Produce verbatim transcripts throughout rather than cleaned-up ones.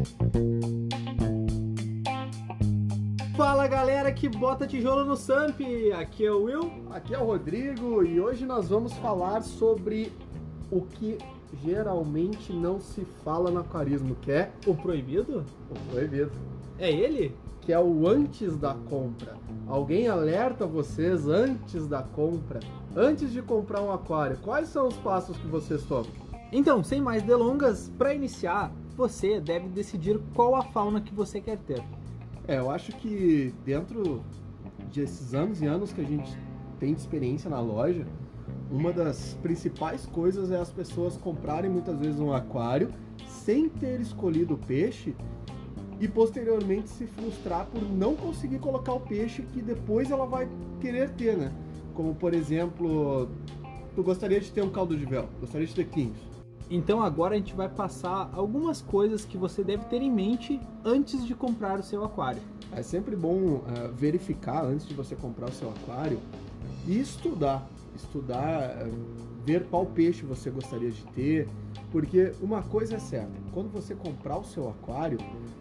Fala galera que bota tijolo no Samp, aqui é o Will, aqui é o Rodrigo e hoje nós vamos falar sobre o que geralmente não se fala no aquarismo, que é o proibido? O proibido. É ele? Que é o antes da compra. Alguém alerta vocês antes da compra, antes de comprar um aquário. Quais são os passos que vocês tomam? Então, sem mais delongas, para iniciar, você deve decidir qual a fauna que você quer ter. É, eu acho que dentro desses anos e anos que a gente tem de experiência na loja, uma das principais coisas é as pessoas comprarem muitas vezes um aquário sem ter escolhido o peixe e posteriormente se frustrar por não conseguir colocar o peixe que depois ela vai querer ter, né? Como, por exemplo, tu gostaria de ter um caldo de véu, gostaria de ter quinhos. Então agora a gente vai passar algumas coisas que você deve ter em mente antes de comprar o seu aquário. É sempre bom uh, verificar antes de você comprar o seu aquário e estudar. Estudar, uh, ver qual peixe você gostaria de ter, porque uma coisa é certa, quando você comprar o seu aquário,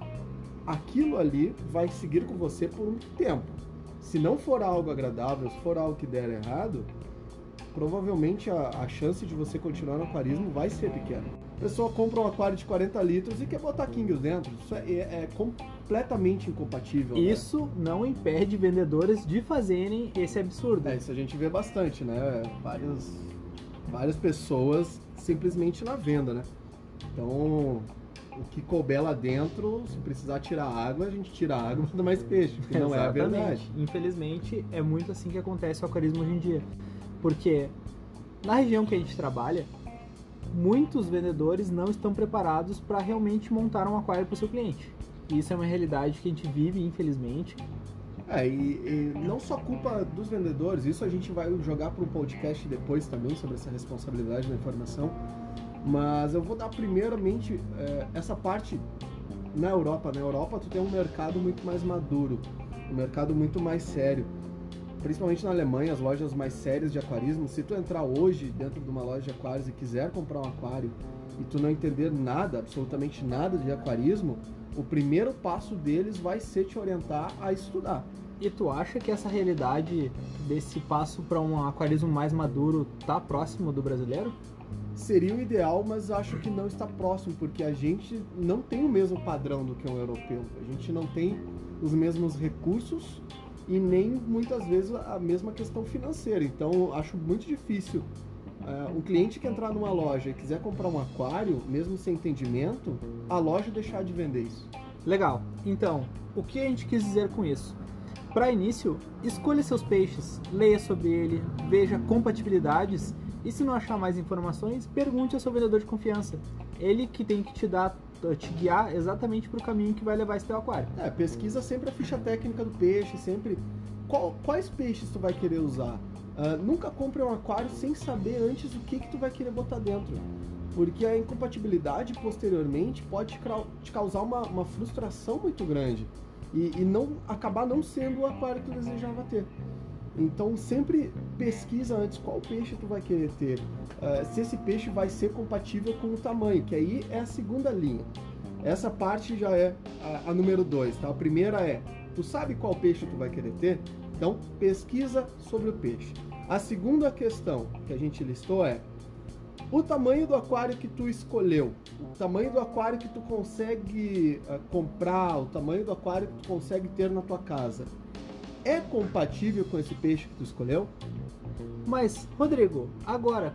aquilo ali vai seguir com você por um tempo. Se não for algo agradável, se for algo que der errado, provavelmente a, a chance de você continuar no aquarismo vai ser pequena. A pessoa compra um aquário de quarenta litros e quer botar Kingios dentro. Isso é, é completamente incompatível. Isso, né? Não impede vendedores de fazerem esse absurdo. É, isso a gente vê bastante, né? Várias, várias pessoas simplesmente na venda, né? Então, o que couber lá dentro, se precisar tirar água, a gente tira água e manda mais peixe, que não é a verdade. Infelizmente, é muito assim que acontece o aquarismo hoje em dia. Porque na região que a gente trabalha, muitos vendedores não estão preparados para realmente montar um aquário para o seu cliente. E isso é uma realidade que a gente vive, infelizmente. É, e, e não só culpa dos vendedores, isso a gente vai jogar para um podcast depois também, sobre essa responsabilidade da informação. Mas eu vou dar primeiramente é, essa parte na Europa. Na Europa tu tem um mercado muito mais maduro, um mercado muito mais sério. Principalmente na Alemanha, as lojas mais sérias de aquarismo, se tu entrar hoje dentro de uma loja de aquários e quiser comprar um aquário e tu não entender nada, absolutamente nada de aquarismo, o primeiro passo deles vai ser te orientar a estudar. E tu acha que essa realidade desse passo para um aquarismo mais maduro tá próximo do brasileiro? Seria o ideal, mas acho que não está próximo, porque a gente não tem o mesmo padrão do que um europeu. A gente não tem os mesmos recursos e nem muitas vezes a mesma questão financeira. Então acho muito difícil uh, um cliente que entrar numa loja e quiser comprar um aquário, mesmo sem entendimento, a loja deixar de vender isso. Legal, então o que a gente quis dizer com isso? Para início, escolha seus peixes, leia sobre ele, veja compatibilidades e se não achar mais informações, pergunte ao seu vendedor de confiança. Ele que tem que te dar te guiar exatamente para o caminho que vai levar esse teu aquário. É, pesquisa sempre a ficha técnica do peixe, sempre qual, quais peixes tu vai querer usar. Uh, nunca compre um aquário sem saber antes o que que tu vai querer botar dentro, porque a incompatibilidade posteriormente pode te, te causar uma, uma frustração muito grande e, e não acabar não sendo o aquário que tu desejava ter. Então sempre pesquisa antes qual peixe tu vai querer ter, uh, se esse peixe vai ser compatível com o tamanho, que aí é a segunda linha. Essa parte já é a, a número dois, tá? A primeira é, tu sabe qual peixe tu vai querer ter? Então pesquisa sobre o peixe. A segunda questão que a gente listou é o tamanho do aquário que tu escolheu, o tamanho do aquário que tu consegue uh, comprar, o tamanho do aquário que tu consegue ter na tua casa. É compatível com esse peixe que tu escolheu? Mas, Rodrigo, agora,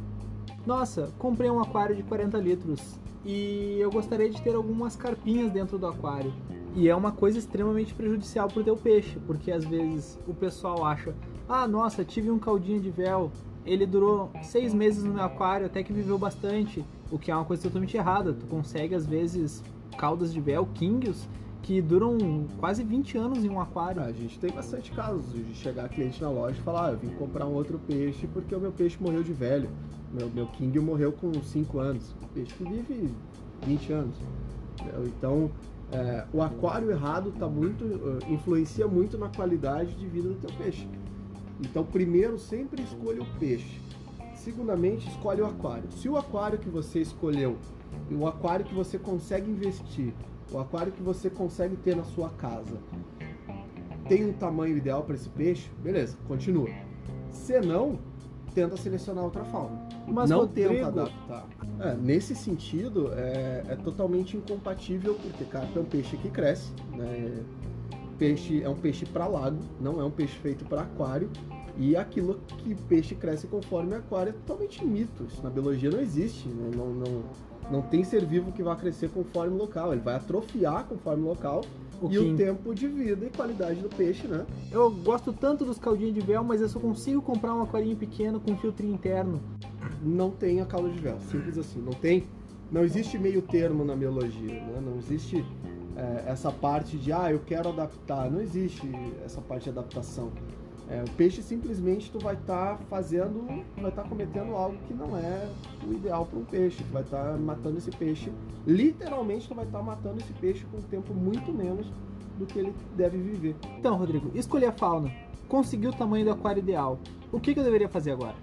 nossa, comprei um aquário de quarenta litros e eu gostaria de ter algumas carpinhas dentro do aquário. E é uma coisa extremamente prejudicial para o teu peixe, porque às vezes o pessoal acha, ah, nossa, tive um caldinho de véu, ele durou seis meses no meu aquário, até que viveu bastante, o que é uma coisa totalmente errada. Tu consegue, às vezes, caudas de véu, Kingios, que duram quase vinte anos em um aquário. Ah, a gente tem bastante casos de chegar cliente na loja e falar, ah, eu vim comprar um outro peixe porque o meu peixe morreu de velho. Meu, meu King morreu com cinco anos. O peixe que vive vinte anos. Então, é, o aquário errado tá muito, uh, influencia muito na qualidade de vida do teu peixe. Então, primeiro, sempre escolha o peixe. Segundamente, escolhe o aquário. Se o aquário que você escolheu, o aquário que você consegue investir, o aquário que você consegue ter na sua casa, tem um tamanho ideal para esse peixe, beleza, continua. Se não, tenta selecionar outra fauna. Mas, não Rodrigo... tenta adaptar. É, nesse sentido, é, é totalmente incompatível, porque carpa é um peixe que cresce, né? Peixe é um peixe para lago, não é um peixe feito para aquário. E aquilo que peixe cresce conforme aquário é totalmente mito. Isso na biologia não existe. Né? Não, não, não tem ser vivo que vai crescer conforme o local. Ele vai atrofiar conforme o local. O e que... o tempo de vida e qualidade do peixe, né? Eu gosto tanto dos caldinhos de véu, mas eu só consigo comprar um aquarinho pequeno com filtro interno. Não tem a calda de véu, simples assim. Não tem, não existe meio termo na biologia, né? Não existe é, essa parte de, ah, eu quero adaptar. Não existe essa parte de adaptação. É, o peixe simplesmente tu vai estar tá fazendo, vai estar tá cometendo algo que não é o ideal para um peixe. Tu vai estar tá matando esse peixe, literalmente tu vai estar tá matando esse peixe com um tempo muito menos do que ele deve viver. Então, Rodrigo, escolhi a fauna, consegui o tamanho do aquário ideal. O que, que eu deveria fazer agora?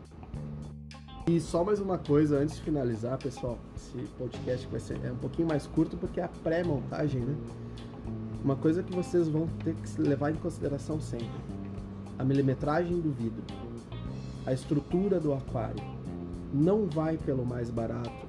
E só mais uma coisa antes de finalizar, pessoal. Esse podcast vai ser é um pouquinho mais curto porque é a pré-montagem, né? Uma coisa que vocês vão ter que levar em consideração sempre: a milimetragem do vidro, a estrutura do aquário. Não vai pelo mais barato.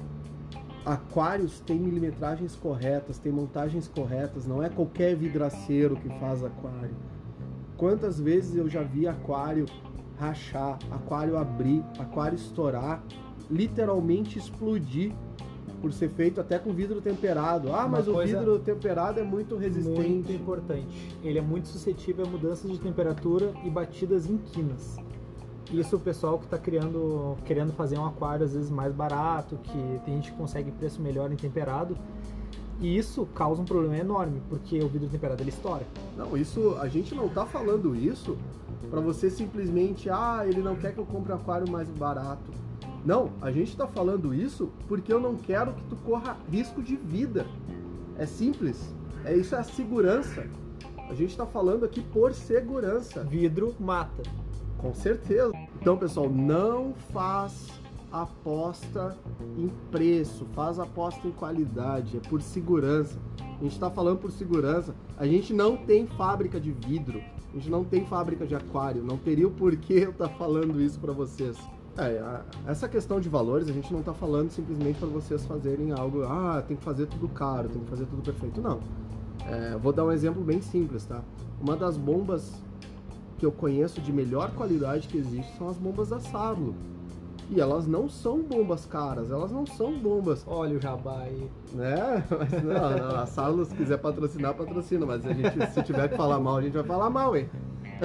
Aquários têm milimetragens corretas, têm montagens corretas, não é qualquer vidraceiro que faz aquário. Quantas vezes eu já vi aquário rachar, aquário abrir, aquário estourar, literalmente explodir, por ser feito até com vidro temperado. Ah, mas o vidro temperado é muito resistente. Muito importante. Ele é muito suscetível a mudanças de temperatura e batidas em quinas. Isso o pessoal que está criando, querendo fazer um aquário às vezes mais barato, que tem gente que consegue preço melhor em temperado, e isso causa um problema enorme, porque o vidro temperado ele estoura. Não, isso, a gente não está falando isso para você simplesmente, ah, ele não quer que eu compre um aquário mais barato. Não, a gente está falando isso porque eu não quero que tu corra risco de vida. É simples. É isso, é a segurança. A gente está falando aqui por segurança. Vidro mata. Com certeza. Então, pessoal, não faz aposta em preço, faz aposta em qualidade. É por segurança. A gente está falando por segurança. A gente não tem fábrica de vidro. A gente não tem fábrica de aquário. Não teria o porquê eu estar falando isso para vocês. É, essa questão de valores, a gente não está falando simplesmente para vocês fazerem algo, ah, tem que fazer tudo caro, tem que fazer tudo perfeito. Não. É, vou dar um exemplo bem simples, tá? Uma das bombas que eu conheço de melhor qualidade que existe são as bombas da Sarlo. E elas não são bombas caras, elas não são bombas... Olha o jabá aí. Né? Mas não, não, a Sarlo, se quiser patrocinar, patrocina, mas a gente, se tiver que falar mal, a gente vai falar mal, hein?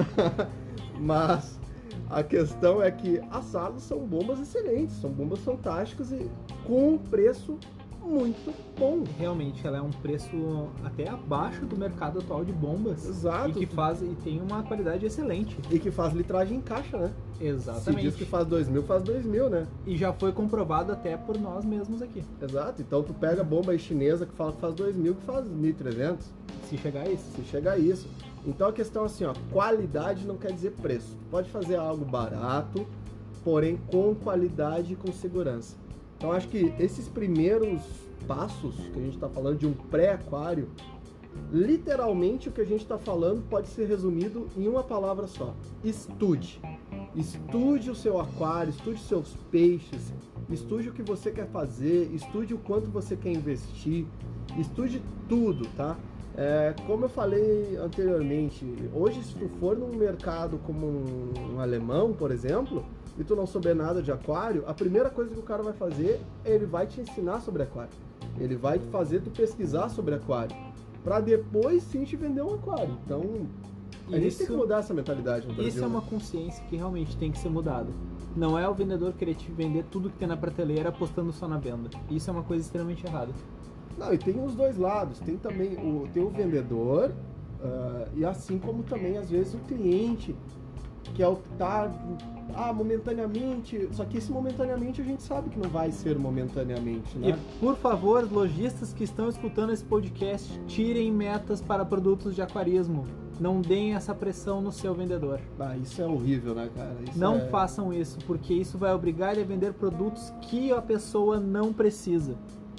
Mas... a questão é que as Sarlos são bombas excelentes, são bombas fantásticas e com um preço muito bom. Realmente, ela é um preço até abaixo do mercado atual de bombas. Exato. E que faz, e tem uma qualidade excelente. E que faz litragem em caixa, né? Exatamente. Se diz que faz dois mil, faz dois mil, né? E já foi comprovado até por nós mesmos aqui. Exato. Então tu pega a bomba aí chinesa que fala que faz dois mil, que faz mil e trezentos. Se chegar a isso. Se chegar a isso. Então a questão é assim, ó, qualidade não quer dizer preço. Pode fazer algo barato, porém com qualidade e com segurança. Então acho que esses primeiros passos que a gente está falando de um pré-aquário, literalmente o que a gente está falando pode ser resumido em uma palavra só: estude. Estude o seu aquário, estude os seus peixes, estude o que você quer fazer, estude o quanto você quer investir, estude tudo, tá? É, como eu falei anteriormente, hoje se tu for num mercado como um, um alemão, por exemplo, e tu não souber nada de aquário, a primeira coisa que o cara vai fazer, ele vai te ensinar sobre aquário. Ele vai fazer tu pesquisar sobre aquário, para depois sim te vender um aquário. Então, a gente tem que mudar essa mentalidade no Brasil. Isso é uma consciência que realmente tem que ser mudada. Não é o vendedor querer te vender tudo que tem na prateleira apostando só na venda. Isso é uma coisa extremamente errada. Não, e tem os dois lados. Tem também o, tem o vendedor uh, e assim como também às vezes o cliente que é o que tá ah, momentaneamente, só que esse momentaneamente a gente sabe que não vai ser momentaneamente, né? E por favor, lojistas que estão escutando esse podcast, tirem metas para produtos de aquarismo. Não deem essa pressão no seu vendedor. Ah, isso é horrível, né, cara? Isso não é... façam isso, porque isso vai obrigar ele a vender produtos que a pessoa não precisa.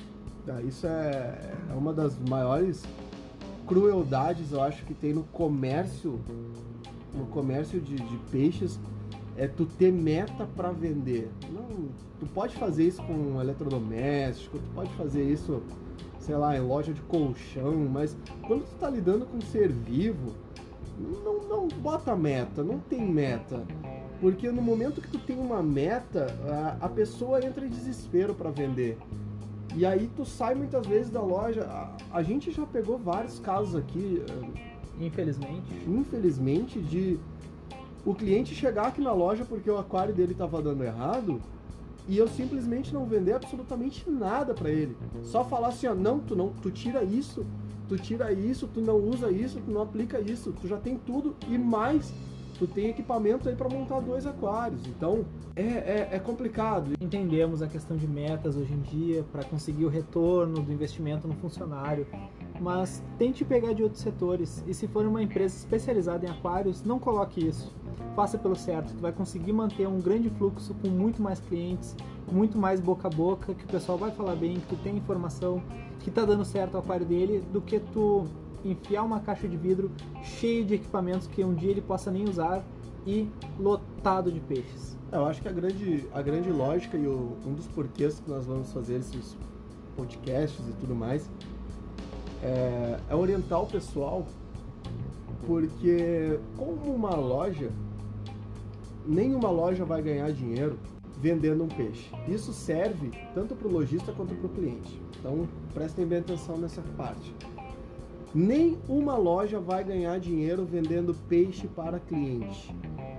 Ah, isso é, é uma das maiores crueldades, eu acho, que tem no comércio, no comércio de, de peixes, é tu ter meta para vender. Não, tu pode fazer isso com eletrodoméstico, tu pode fazer isso, sei lá, em loja de colchão, mas quando tu tá lidando com um ser vivo, não, não bota meta, não tem meta. Porque no momento que tu tem uma meta, a, a pessoa entra em desespero para vender. E aí tu sai muitas vezes da loja. A, a gente já pegou vários casos aqui, Infelizmente. infelizmente, de o cliente chegar aqui na loja porque o aquário dele estava dando errado e eu simplesmente não vender absolutamente nada para ele. Só falar assim, ó, não, tu não, tu tira isso, tu tira isso, tu não usa isso, tu não aplica isso, tu já tem tudo e mais. Tu tem equipamento aí para montar dois aquários, então é, é, é complicado. Entendemos a questão de metas hoje em dia para conseguir o retorno do investimento no funcionário, mas tente pegar de outros setores e se for uma empresa especializada em aquários, não coloque isso. Faça pelo certo, tu vai conseguir manter um grande fluxo com muito mais clientes, muito mais boca a boca, que o pessoal vai falar bem, que tu tem informação, que tá dando certo o aquário dele, do que tu enfiar uma caixa de vidro cheio de equipamentos que um dia ele possa nem usar e lotado de peixes. Eu acho que a grande, a grande lógica e o, um dos porquês que nós vamos fazer esses podcasts e tudo mais é, é orientar o pessoal, porque como uma loja, nenhuma loja vai ganhar dinheiro vendendo um peixe. Isso serve tanto para o lojista quanto para o cliente. Então prestem bem atenção nessa parte. Nem uma loja vai ganhar dinheiro vendendo peixe para cliente.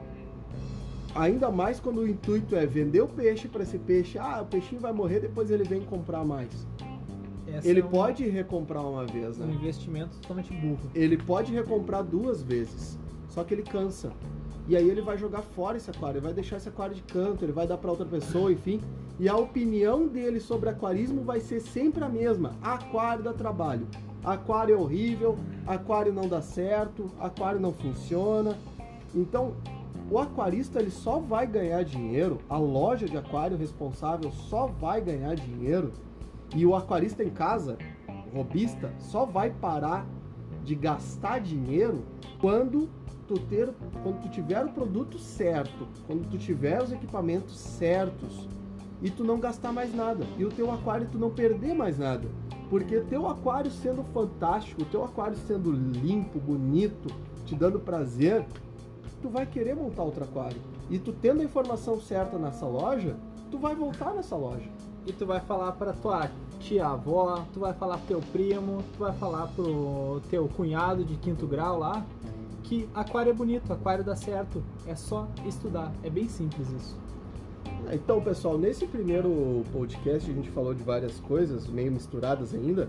Ainda mais quando o intuito é vender o peixe para esse peixe. Ah, o peixinho vai morrer, depois ele vem comprar mais. Essa ele é um, pode recomprar uma vez, né? um investimento totalmente burro. Ele pode recomprar duas vezes, só que ele cansa. E aí ele vai jogar fora esse aquário, ele vai deixar esse aquário de canto, ele vai dar para outra pessoa, enfim. E a opinião dele sobre aquarismo vai ser sempre a mesma. Aquário dá trabalho. Aquário é horrível, aquário não dá certo, aquário não funciona. Então, o aquarista ele só vai ganhar dinheiro, a loja de aquário responsável só vai ganhar dinheiro, e o aquarista em casa, robista, só vai parar de gastar dinheiro quando tu, ter, quando tu tiver o produto certo, quando tu tiver os equipamentos certos, e tu não gastar mais nada, e o teu aquário tu não perder mais nada. Porque teu aquário sendo fantástico, teu aquário sendo limpo, bonito, te dando prazer, tu vai querer montar outro aquário. E tu tendo a informação certa nessa loja, tu vai voltar nessa loja. E tu vai falar para tua tia-avó, tu vai falar pro teu primo, tu vai falar pro teu cunhado de quinto grau lá, que aquário é bonito, aquário dá certo, é só estudar, é bem simples isso. Então, pessoal, nesse primeiro podcast a gente falou de várias coisas, meio misturadas ainda,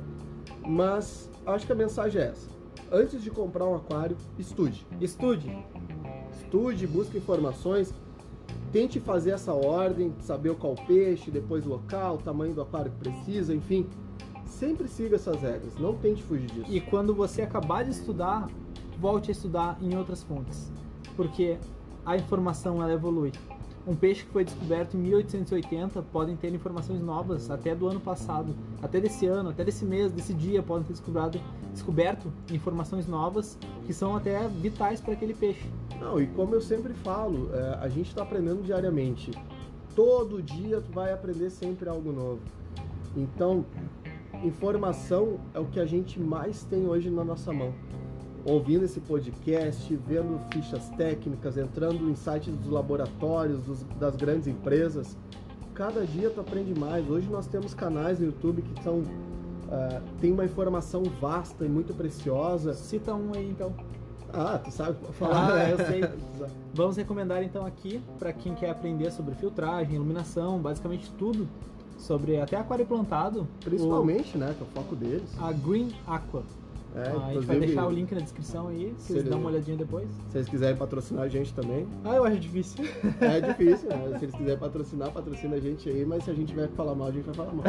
mas acho que a mensagem é essa. Antes de comprar um aquário, estude. Estude. Estude, busque informações, tente fazer essa ordem, saber qual peixe, depois o local, o tamanho do aquário que precisa, enfim. Sempre siga essas regras, não tente fugir disso. E quando você acabar de estudar, volte a estudar em outras fontes, porque a informação ela evolui. Um peixe que foi descoberto em mil oitocentos e oitenta podem ter informações novas até do ano passado, até desse ano, até desse mês, desse dia podem ter descoberto, descoberto informações novas que são até vitais para aquele peixe. Não, e como eu sempre falo, é, a gente está aprendendo diariamente. Todo dia tu vai aprender sempre algo novo. Então, informação é o que a gente mais tem hoje na nossa mão. Ouvindo esse podcast, vendo fichas técnicas, entrando em sites dos laboratórios, dos, das grandes empresas, cada dia tu aprende mais. Hoje nós temos canais no YouTube que são, uh, tem uma informação vasta e muito preciosa. Cita um aí então. Ah, tu sabe falar? Ah, eu sei. Vamos recomendar então aqui para quem quer aprender sobre filtragem, iluminação, basicamente tudo sobre até aquário plantado. Principalmente, o, né, que é o foco deles. A Green Aqua. É, ah, a gente vai deixar o link na descrição aí, se vocês dão uma olhadinha depois. Se eles quiserem patrocinar a gente também. Ah, eu acho difícil. É difícil, né? Se eles quiserem patrocinar, patrocina a gente aí, mas se a gente tiver que falar mal, a gente vai falar mal.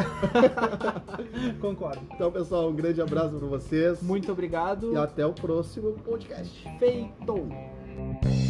Concordo. Então, pessoal, um grande abraço para vocês. Muito obrigado. E até o próximo podcast. Feito!